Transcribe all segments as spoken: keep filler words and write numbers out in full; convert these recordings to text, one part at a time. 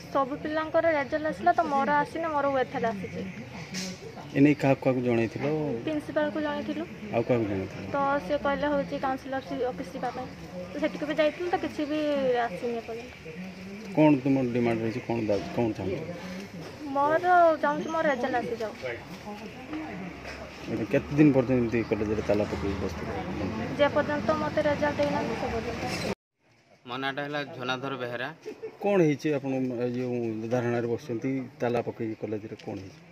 सब पिलांकर रेजल्ट आसला तो मोर आसीना मोर वेथेल आसी एने का का जणै थिलो प्रिंसिपल को जणै थिलो आ का जणै थिलो तो से कहले होची काउंसलर ऑफिस जीवा पे तो सेटिक भी जाइथिल तो किछि भी आसीने पड़े कोन तुम डिमांड रही कोन दा कोन चाहू मोर चाहू मोर रेजल्ट आसी जाओ केते दिन पर्यंत कॉलेज रे ताला पकई बसते जे पर्यंत मते रेजल्ट देना से पर्यंत मनाटा है झनाधर बेहरा कौन है जो धारणा बसती ताला पकई कॉलेज रे कौन है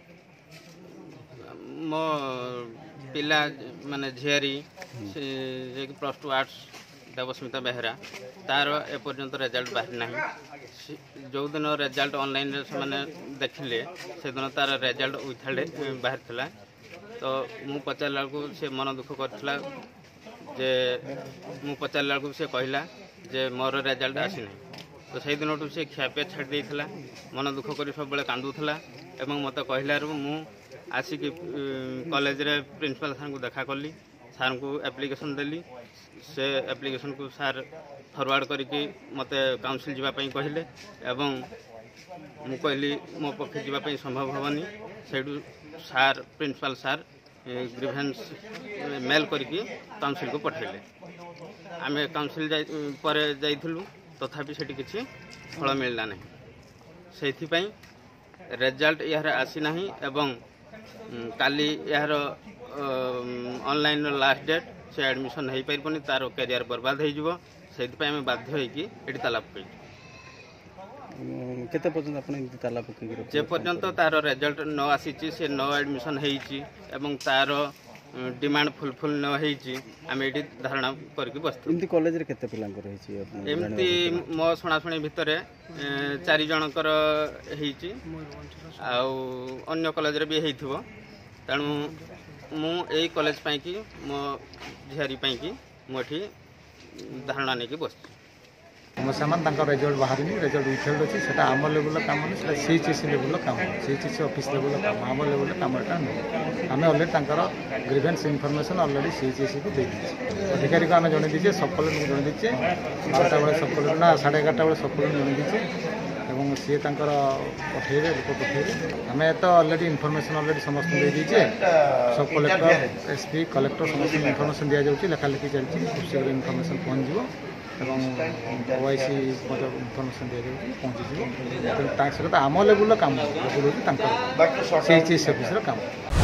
मो पिला माने झियारी जे plus two arts Debasmita Behera तार एपर्यंत रिजल्ट बाहर ना जो दिन रिजल्ट ऑनलाइन से देखिले से दिन तार रिजल्ट विथाड़े बाहर थिला तो मु पचारा को से मन दुख करथिला जे मु पचारा को से कहला जे मोर रिजल्ट आसी ना तो से दिन से खियापिया छाड़ देइथिला मन दुख कर सब बेले कांदुथिला एवं मत कहला मु आसिक कॉलेज रे प्रिंसिपल सर को देखा कली सर को एप्लिकेशन देली से एप्लिकेशन को सर फॉरवर्ड करके मत काउंसिल जीवाई कहले एवं मु कहली मो पक्षे जीवाई संभव हेनी से सार प्रिंसिपल सार ग्रीवेंस मेल करके काउंसिल को पठेले आम काउंसिल पर जाइलु तथापि सेठी किछि फल मिलला नहीं से रिजल्ट यार आसी ना एवं काली यार ऑनलाइन लास्ट डेट से एडमिशन हो पारबनी तार कैरियर बर्बाद हो बाध्य होती ताला पकई केते पर्यंत अपन ताला पकई जे पर्यंत तार रिजल्ट न आसी से न एडमिशन होती एवं तार डिमांड फुलफिल न होती आम ये धारणा करके बसते एमती कॉलेज रे केते पिलांकर रही एमती मो शुणाशुणी भितर चारि जनकर होती अन्य कॉलेज रे भी होइथिबो तेणु मु एई कॉलेज पाई कि मो झियारी पाई कि मोठी धारणा नहीं बस सामान रिजल्ट बाहर रिजल्ट विथेल्ड अच्छी से आम लेवल कम नहीं सीएचएससी लेवल कम सीएचएससी ऑफिस लेवल कम आम लेवल कमटा नहीं आम already grievance information already CHSC को दे दीजिए अधिकारी को आम जन दीजिए सब कॉलेज को जन दीजिए बारटा बेले सब कॉलेज ना साढ़े एगारटा बेले सब कॉलेज जन दीजिए एवं सी पठेबे लोक पठेबे आम तो अलरेडी इनफॉरमेशन अलरेडी समस्त दे दीजिए सब कलेक्टर एसपी कलेक्टर समस्त इनफॉरमेशन दि जाऊँगी लेखालेखि चलती खूब शीघ्र इनफॉरमेशन पहुँच एवं ओआईसी इनफॉरमेशन दि जाऊँगी पहुँची सहित आम लेवल कम लेवल सीएचएससी ऑफिस काम।